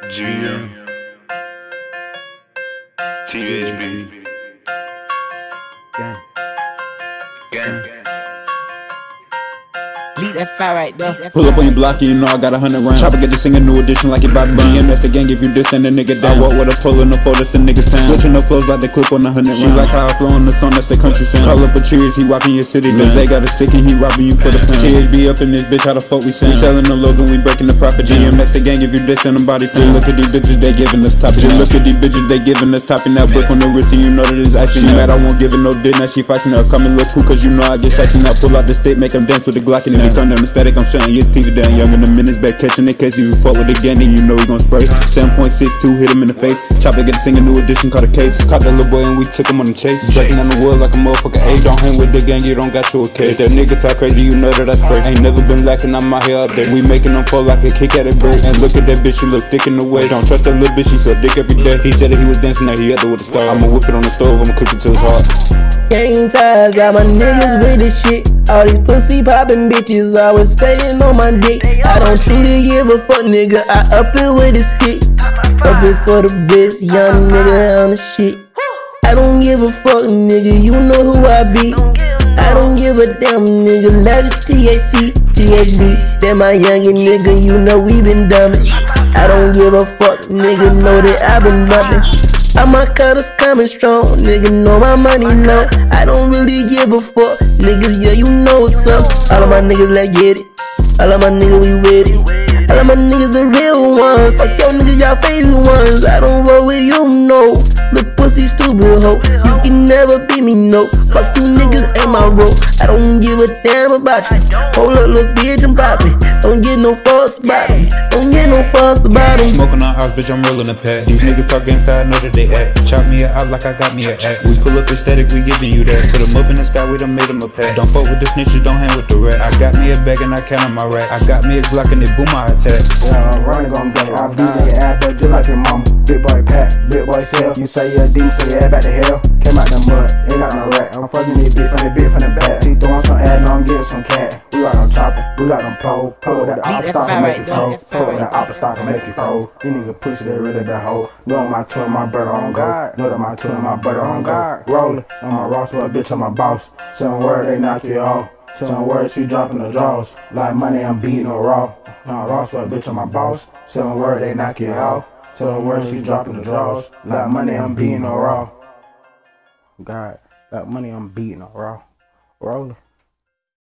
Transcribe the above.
GM, THB Gang. Leave that fire right there. Pull up on your block, you know I got 100 rounds. Chopper get to sing a new edition like it by GM, that's the gang. If you diss, then the nigga down. I walk with a pole in the fold, that's a nigga town. Switching the flows like the clip on 100 rounds. She like how I flow on the song, that's the country sound. Call up a cheers, he rockin' your city. They got a stick and he robbing you for the pound. THB up in this bitch, how the fuck we sound? We selling the lows and we breaking the profit. GM, that's the gang. If you diss, then the body found. Look at these bitches, they giving us topping. Just look at these bitches, they giving us topping. That brick on the wrist and you know that it's icy. She mad, I won't give her no dick, now she fighting her. Coming look cool cause you know I get shicey. Now pull out the stick, make them dance with the Glock. And if you turn down the static, I'm shutting your TV down. Young in the minutes back catching it, case if you fuck with the gang, then you know he gon' spray. 7.62, hit him in the face. Chopper get to sing a new edition, called a case. Caught that little boy and we took him on the chase. Breaking on the wood like a motherfucker A. Don't hang with the gang, you don't got you a case. If that nigga talk crazy, you know that I spray. Ain't never been lacking, I'm out here up there. We making them fall like a kick at a bird. And look at that bitch, she look thick in the way. Don't trust that little bitch, she suck dick every day. He said that he was dancing, now he out there with a star. I'ma whip it on the stove, I'ma cook it till it's hot. Gang ties, got my niggas with this shit. All these pussy poppin' bitches always staying on my dick. I don't truly give a fuck, nigga. I up it with a stick. Up it for the best, young nigga on the shit. I don't give a fuck, nigga. You know who I be. I don't give a damn, nigga. Laysiris, THC, THB. That my youngin' nigga. You know we been dumbin'. I don't give a fuck, nigga. Know that I been bumpin'. All my cutters coming strong, nigga know my money low. I don't really give a fuck, niggas, yeah, you know what's up. All of my niggas, let's get it. All of my niggas, we with it. All of my niggas, the real ones. Fuck your niggas, y'all favorite ones. I don't roll with you, no. Look pussy, stupid hoe. You can never be me, no. Fuck you niggas and my bro. I don't give a damn about you. Hold up, little bitch, I'm poppin'. Don't get no fuss about me. Don't get no fuss about him. Smoking on house, bitch, I'm rolling a pack. These niggas talking fast, know that they act. Chop me out like I got me a act. We pull up aesthetic, we giving you that. Put 'em up in the sky, we done made 'em a pack. Don't fuck with the snitches, don't hang with the rat. I got me a bag and I count on my rack. I got me a Glock and they boom my attack. Yeah, I'm running gon' gang. I beat nigga ass, but just like your mama. Big boy pat, big boy sell. You say you're a demon, so your ass back to hell. Came out the mud, ain't got no rat. I'm fucking this bitch from the back. She throwing some ass, no I'm getting some cat. We got them chopper, we got them pole. Pole that op stop and make you fold. Pole that op stop and make you fold. These niggas pussy, they really that hoe. Know my twin, my brother on guard. Know that my twin, my brother on guard. Rollin' on my roster, a bitch on my boss. Some word they knock you off. Some words she dropping the draws. Like money, I'm beating her raw. My roster, a bitch on my boss. Some word they knock you off. Some words she dropping the draws. Like money, I'm beating her raw. God, like money, I'm beating her raw. Rollin'.